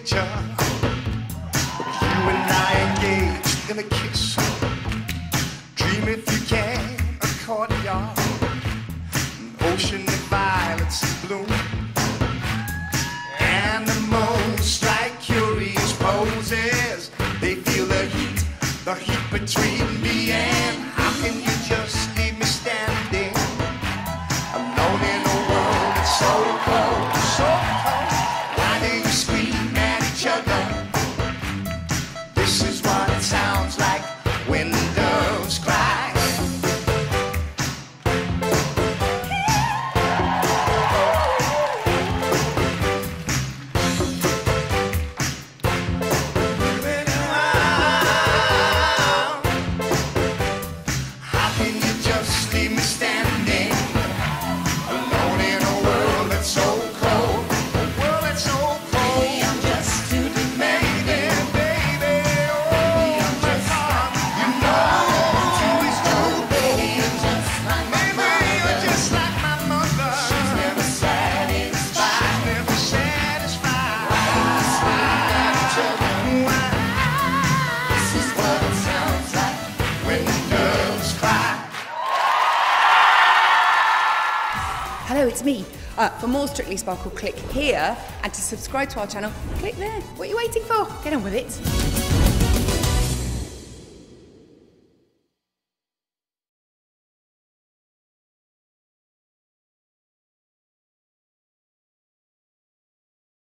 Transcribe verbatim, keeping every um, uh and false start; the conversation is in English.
picture. You and I engaged in a kiss. Dream if you can, a courtyard, an ocean of violets in bloom. Animals strike curious poses. They feel the heat, the heat between me and. How can you just leave me standing alone in a world that's so cold, so cold? Why do you scream at each other? This is what it sounds like when doves cry. Hello, it's me. Uh, for more Strictly Sparkle, click here, and to subscribe to our channel, click there. What are you waiting for? Get on with it.